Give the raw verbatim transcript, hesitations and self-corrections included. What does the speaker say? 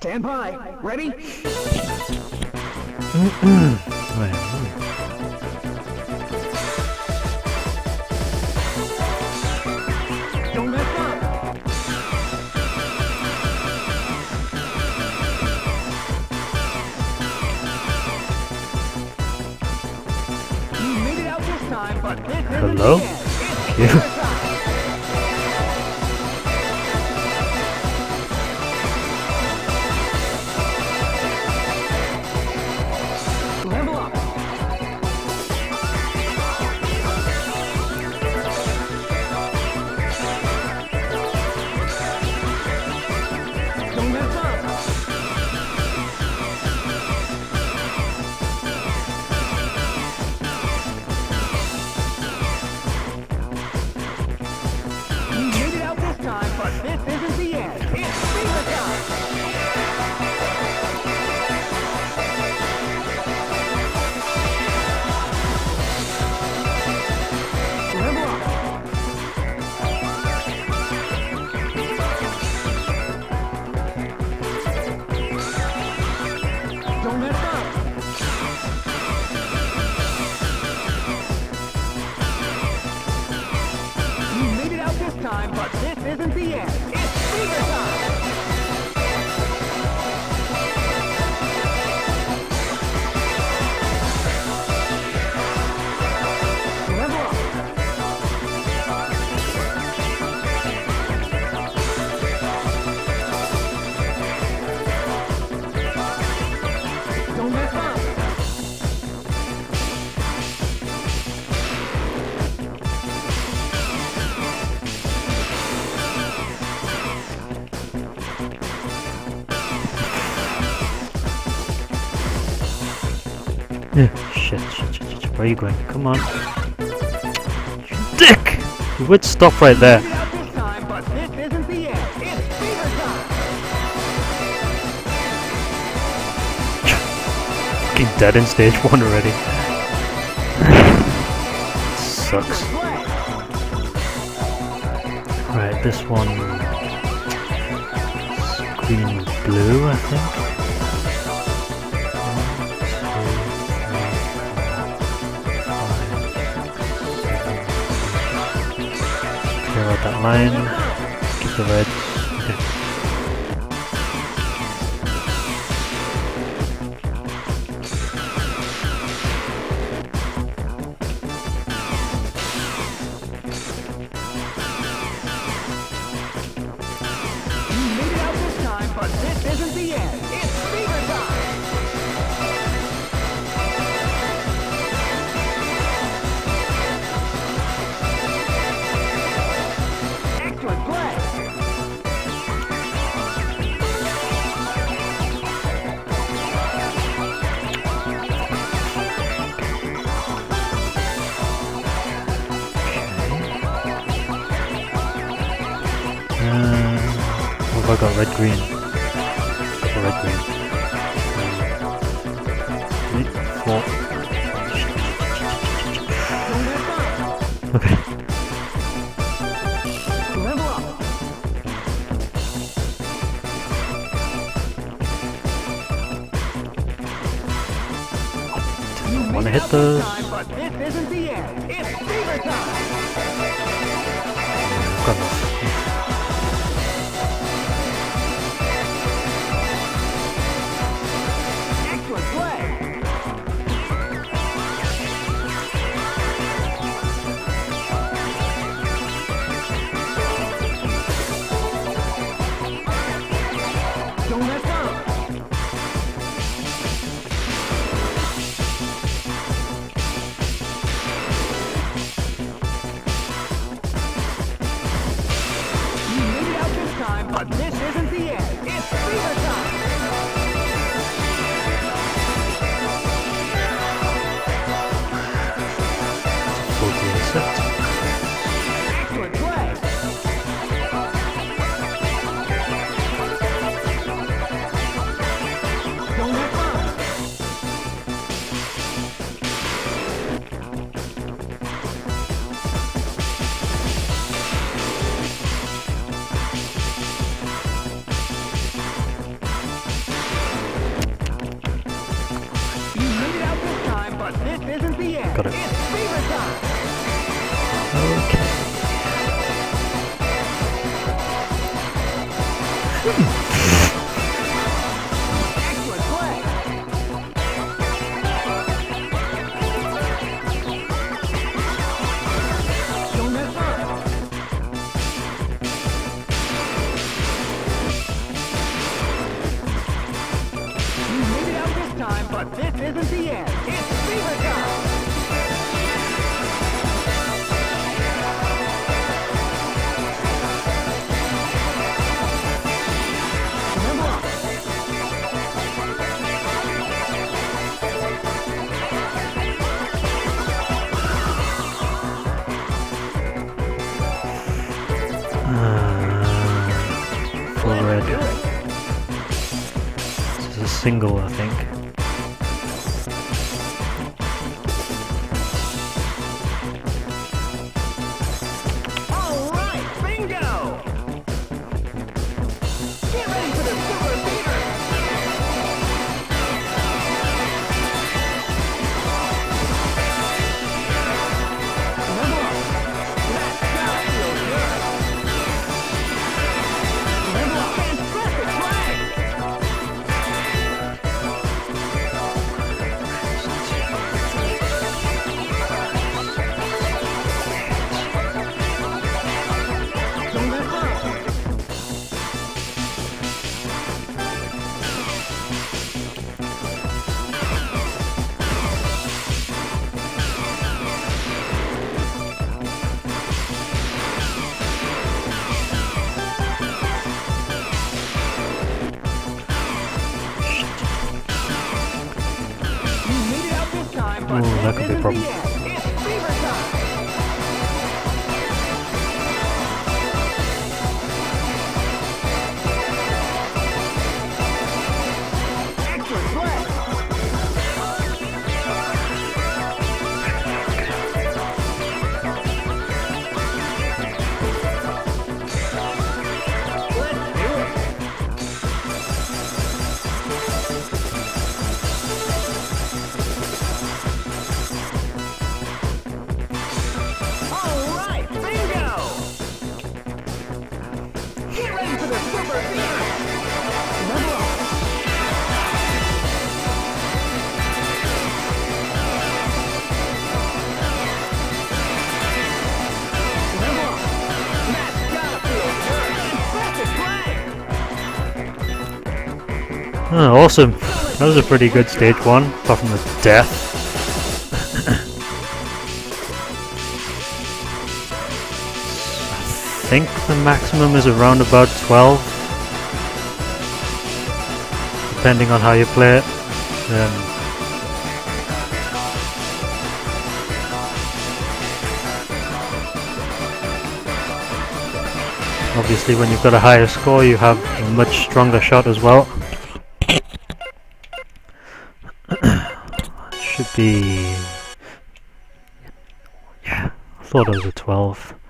Stand by. Ready? Right. Don't mess up. You made it out this time, but this isn't Hello? the end. Thank you. Level up. Don't mess up. You made it out this time, but this isn't the end. It's fever time. Level up. Don't mess up. You made it out this time, but this isn't the end. It's fever time. Level up. Don't mess up. Yeah. Shit, shit, shit, shit. Where are you going? Come on. You dick! You would stop right there. Made it out this time, but this isn't the end. It's fever time. Fucking dead in stage one already. Sucks. Play. Right, this one is green blue, I think. Clear out that line. Keep the red. Okay. You made it out this time, but this isn't the end. It's fever time. Excellent play. Uh, what have I got? Red green. Red green. Three, four. Don't mess up. Okay. Level up. You Wanna made it hit out those? this time, but this isn't the end. It's fever time. Got enough. Excellent play. Don't mess up. You made it out this time, but this isn't the end. It's fever time. Full green set. Excellent play. Don't mess up. got it. It's fever time. Okay. Excellent play. Don't mess up. You made it out this time, but this isn't the end. It's fever time. Remember up. Uh, full red. Let's do it. This is a single, I think. All right, bingo. Get ready for the super fever. Remember up. That's gotta feel good. Remember up. Fantastic play. Don't mess up. You made it out this time, but Ooh, this that could be a isn't problem. the end. It's fever time. Excellent play. Let's do it. All right, bingo. Get ready for the super fever. Remember up. Remember up. That's gotta feel good. Fantastic play. Oh, awesome. That was a pretty good stage one, apart from the death. I think the maximum is around about twelve, depending on how you play it. Um, obviously when you've got a higher score you have a much stronger shot as well. Should be... yeah, I thought it was a twelve.